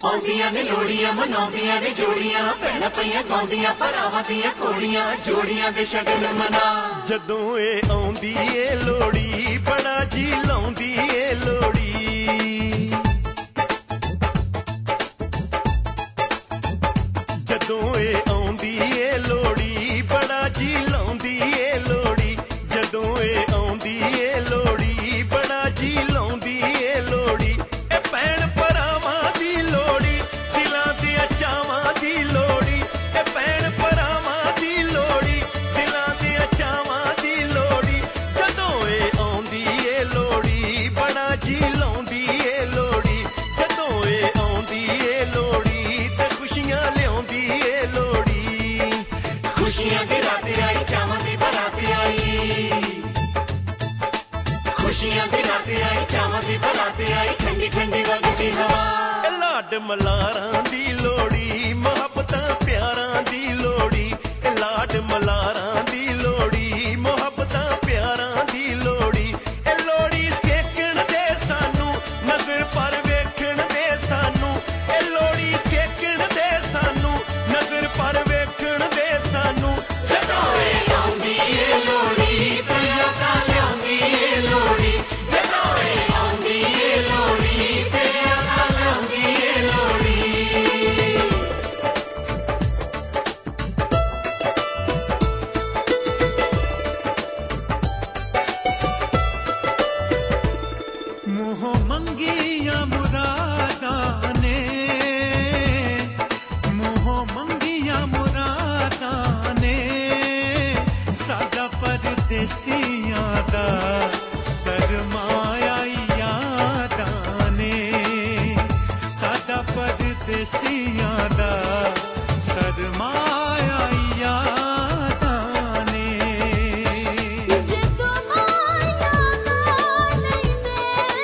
ਆਉਂਦੀਆਂ ਨੇ ਲੋੜੀਆਂ ਮਨਾਉਂਦੀਆਂ ਨੇ ਜੋੜੀਆਂ ਭੈਣਾਂ ਪਈਆਂ ਗਾਉਂਦੀਆਂ ਭਰਾਵਾਂ ਦੀਆਂ ਘੋੜੀਆਂ ਜੋੜੀਆਂ ਦੇ ਸ਼ਗਨ ਮਨਾ। ਜਦੋਂ ਇਹ ਆਉਂਦੀ ਏ ਲੋੜੀ ਬੜਾ ਜੀ ਲਾਉਂਦੀ ਏ ਲੋੜੀ। ਜਦੋਂ ਇਹ ਆਉਂਦੀ ਏ ਲੋੜੀ ਬੜਾ ਜੀ ਲਾਉਂਦੀ ਏ ਲੋੜੀ। ਜਦੋਂ ਇਹ ਆਉਂਦੀ ਏ ਲੋੜੀ ਬੜਾ ਜੀ ਲਾਉਂਦੀ ਏ ਲੋੜੀ। ਇਹ ਭੈਣ ਭਰਾਵਾਂ ਦੀ ਲੋੜੀ ਦਿਲਾਂ ਦੀਆਂ ਚਾਵਾਂ ਦੀ ਲੋੜੀ। ਇਹ ਭੈਣ ਭਰਾਵਾਂ ਦੀ ਲੋੜੀ ਦਿਲਾਂ ਦੀਆਂ ਚਾਵਾਂ ਦੀ ਲੋੜੀ। ਜਦੋਂ ਇਹ ਆਉਂਦੀ ਏ ਲੋੜੀ ਬੜਾ ਜੀ ਲਾਉਂਦੀ ਏ ਲੋੜੀ। ਜਦੋਂ ਇਹ ਆਉਂਦੀ ਏ ਲੋੜੀ ਤੇ ਖੁਸ਼ੀਆਂ ਲਿਆਉਂਦੀ ਏ ਲੋੜੀ। ਖੁਸ਼ੀਆਂ ਦੀ ਰਾਤ ਆਈ ਚਾਵਾਂ ਦੀ ਬਰਾਤ ਆਈ। ਖੁਸ਼ੀਆਂ ਦੀ ਰਾਤ ਆਈ ਚਾਵਾਂ ਦੀ ਬਰਾਤ ਆਈ ਠੰਡੀ ਠੰਡੀ ਵਗਦੀ ਹਵਾ। ਇਹ ਲਾਡ ਮਲਾਰਾਂ ਦੀ ਲੋੜੀ ਮੁਹੱਬਤਾਂ ਪਿਆਰਾਂ ਦੀ ਲੋੜੀ। ਇਹ ਲਾਡ ਮਲਾਰਾਂ ਦੀ ਲੋੜੀ ਮੁਹੱਬਤਾਂ ਪਿਆਰਾਂ ਦੀ ਲੋੜੀ। ਇਹ ਲੋੜੀ ਸੇਕਣ ਦੇ ਸਾਨੂੰ ਨਜ਼ਰ ਪਰ ਵੇਖਣ ਦੇ ਸਾਨੂੰ। ਇਹ ਲੋੜੀ ਸੇਕਣ ਦੇ ਸਾਨੂੰ ਨਜ਼ਰ ਪਰ ਵੇਖਣ ਦੇ ਸਾਨੂੰ। ਜਦੋਂ ਇਹ ਆਉਂਦੀ ਏ ਲੋੜੀ ਪਿਆਰ ਤਾਂ ਲਿਆਉਂਦੀ ਏ ਲੋੜੀ। ਜਦੋਂ ਇਹ ਆਉਂਦੀ ਏ ਲੋੜੀ ਪਿਆਰ ਤਾਂ ਲਿਆਉਂਦੀ ਏ ਲੋੜੀ। ਮੂੰਹੋਂ ਮੰਗੀਆਂ ਮੁਰਾਦਾਂ ਨੇ ਮੂੰਹੋਂ ਮੰਗੀਆਂ ਮੁਰਾਦਾਂ ਨੇ। ਸਾਡਾ ਪਰਦੇਸੀਆਂ ਦਾ ਸਰਮਾਇਆ ਯਾਦਾਂ ਨੇ। ਸਾਡਾ ਪਰਦੇਸੀਆਂ ਦਾ ਸਰਮਾਇਆ ਯਾਦਾਂ ਨੇ। ਜਦੋਂ ਮਾਇਆ ਨਾਲ ਲੈਂਦੇ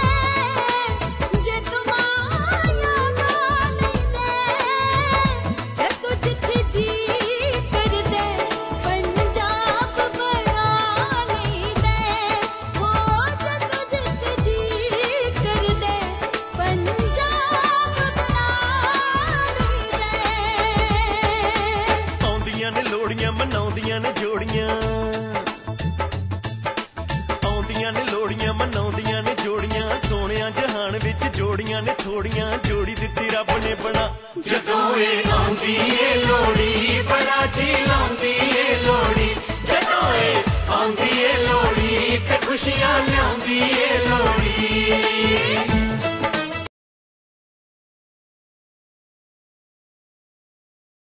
ਜਦੋਂ ਮਾਇਆ ਨਾਲ ਲੈਂਦੇ ਜਦੋਂ ਜਿੱਥੇ ਜੀ ਕਰਦੇ ਪੰਜਾਬ ਬਣਾ ਲੈਂਦੇ। ਹੋ ਜਦੋਂ ਜਿੱਥੇ ਜੀ ਕਰਦੇ ਪੰਜਾਬ ਬਣਾ ਲੈਂਦੇ। ਆਉਂਦੀਆਂ ਨੇ ਲੋੜੀਆਂ ਮਨਾਉਂਦੀਆਂ ਨੇ ਜੋੜੀਆਂ। ਆਉਂਦੀਆਂ ਨੇ ਲੋੜੀਆਂ ਮਨਾਉਂਦੀਆਂ ਨੇ ਜੋੜੀਆਂ। ਸੋਹਣਿਆਂ ਜਹਾਨ ਵਿੱਚ ਜੋੜੀਆਂ ਨੇ ਥੋੜੀਆਂ ਜੋੜੀ ਦਿੱਤੀ ਰੱਬ ਨੇ ਬਣਾ। ਜਦੋਂ ਇਹ ਆਉਂਦੀ ਏ ਲੋੜੀ ਬੜਾ ਜੀ ਲਾਉਂਦੀ